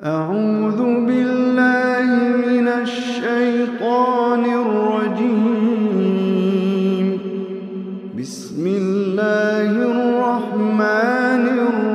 أعوذ بالله من الشيطان الرجيم. بسم الله الرحمن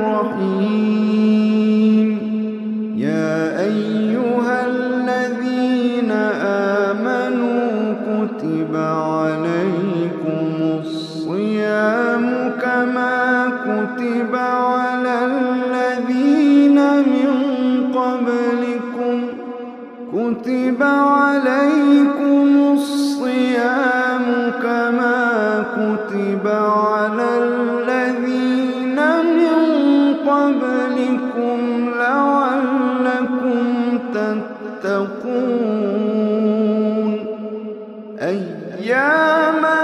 الرحيم. يا أيها الذين آمنوا كتب عليكم الصيام كما كتب على الذين من قبلكم كتب عليكم الصيام كما كتب على الذين من قبلكم لعلكم تتقون. أياما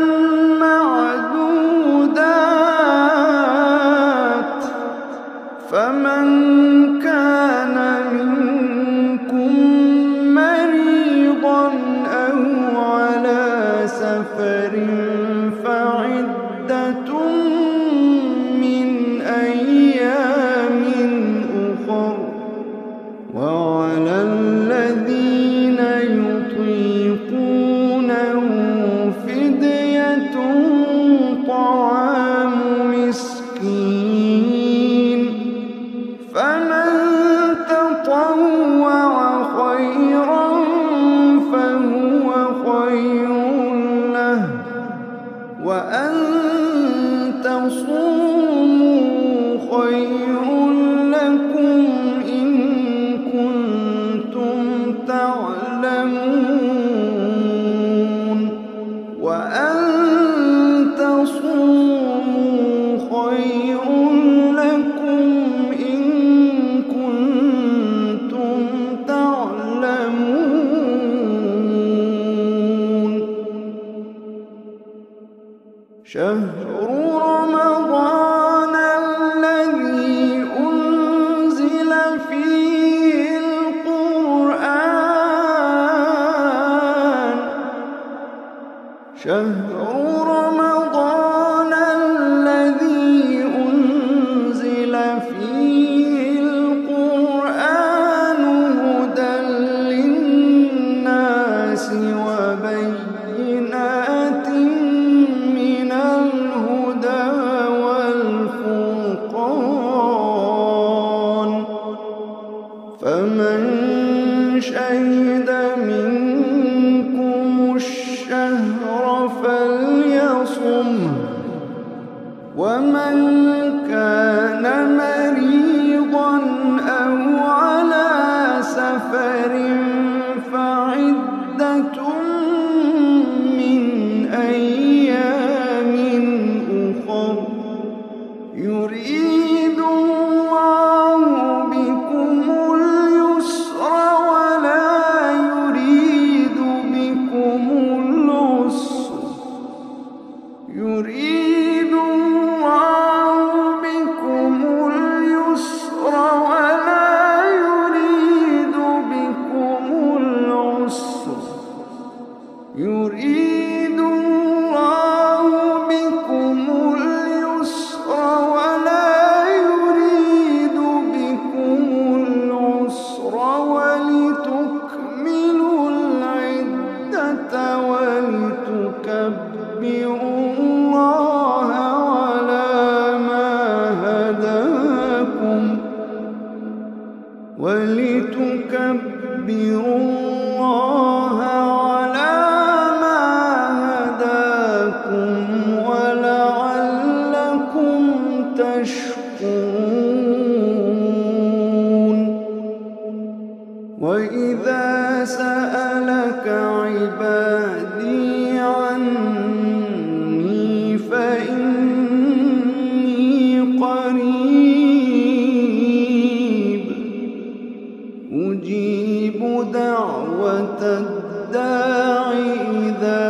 معدودات، فمن كان منكم مريضا أو على سفر فعدة من أيام أخر، وعلى الذين يطيقونه فدية طعام مسكين، فمن تطوع خيرا فهو خير له، وأن تصوموا خير لكم إن كنتم تعلمون. وأن تصوموا خير لكم إن كنتم تعلمون. شهر رمضان الذي أنزل فيه القرآن شهر رمضان الذي أنزل فيه القرآن هدى للناس وبينات من الهدى والفرقان، فمن شهد منكم الشهر فليصمه، ومن كان مريضا أو على سفر فعدة من أيام أخر، يريد الله بكم اليسر ولا يريد بكم العسر، يريد الله بكم اليسر ولا يريد بكم العسر، يريد الله بكم اليسر ولا يريد بكم العسر، ولتكملوا العدة ولتكبروا الله على ما هداكم ولتكبروا الله على ما هداكم ولعلكم تشكرون. وإذا سألك عبادي عني فإني قريب أجيب دعوة الداع إذا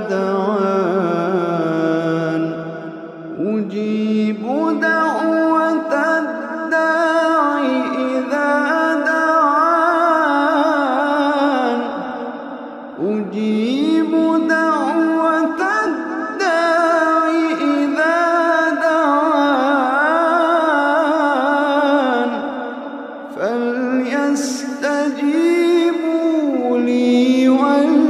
دعان، أجيب دعوة الداع إذا دعان، أجيب دعوة الداع إذا دعان، فليستجيبوا لي